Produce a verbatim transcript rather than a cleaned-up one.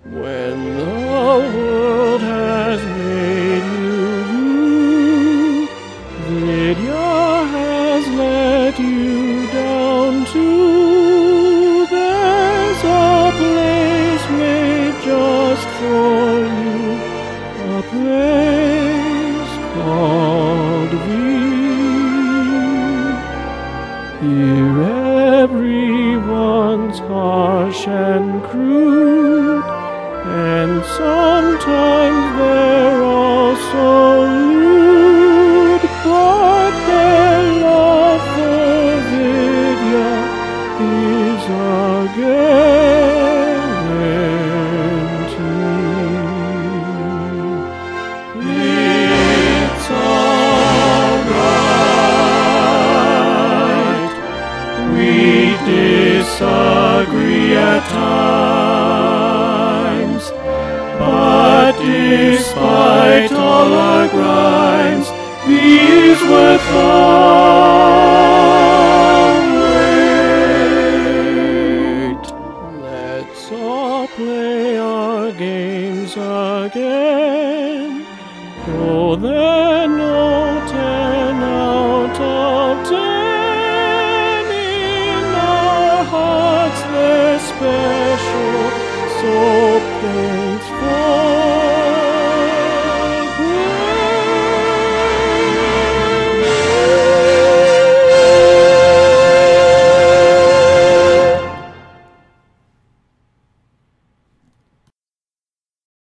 When the world has made you blue, Vidya has let you down too. There's a place made just for you, a place called V. Here everyone's harsh and crude, and sometimes they're also